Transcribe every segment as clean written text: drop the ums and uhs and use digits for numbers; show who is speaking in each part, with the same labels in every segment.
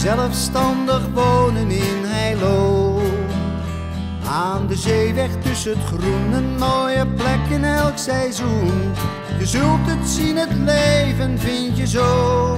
Speaker 1: Zelfstandig wonen in Heilo. Aan de zeeweg tussen het groen, een mooie plek in elk seizoen. Je zult het zien, het leven vind je zo.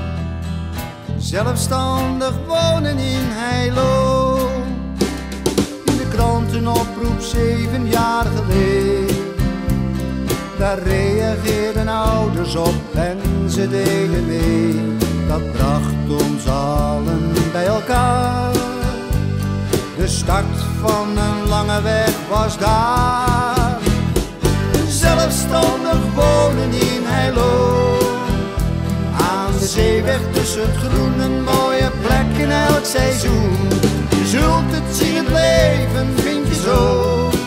Speaker 1: Zelfstandig wonen in Heilo. In de krant een oproep 7 jaar geleden. Daar reageerden ouders op en ze deden mee. Dat bracht ons allen bij elkaar. De start van een lange weg was daar. Zelfstandig wonen in Heilo. Aan de zeeweg tussen het groen, een mooie plek in elk seizoen. Je zult het zien, het leven vind je zo.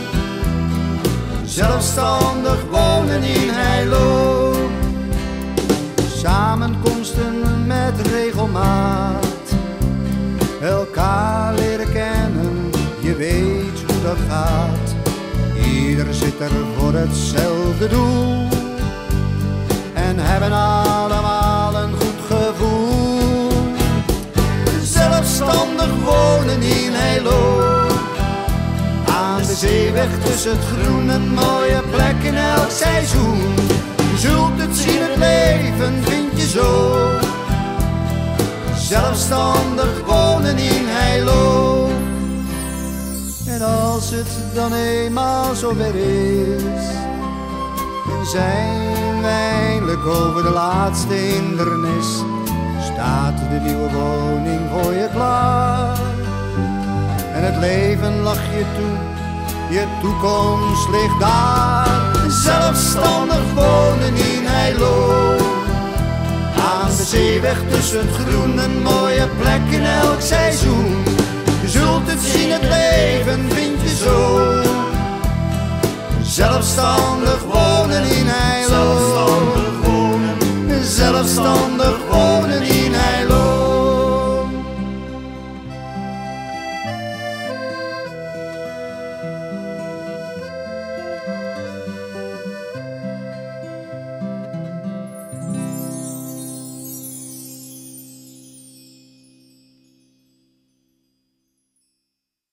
Speaker 1: Zelfstandig wonen in Heilo. Samenkomsten met regelmaat. Elkaar leren kennen, je weet hoe dat gaat. Ieder zit er voor hetzelfde doel. En hebben allemaal een goed gevoel. Zelfstandig wonen in Heilo. Aan de zeeweg tussen het groen, een mooie plek in elk seizoen. Je zult het zien, het leven vind je zo. Zelfstandig wonen in Heilo. En als het dan eenmaal zover is, zijn we eindelijk over de laatste hindernis. Staat de nieuwe woning voor je klaar. En het leven lacht je toe, je toekomst ligt daar. Zelfstandig wonen in Heilo. Aan de zeeweg tussen het groen, een mooie plek in elk seizoen. Je zult het zien, het leven vind je zo. Zelfstandig wonen in Heilo.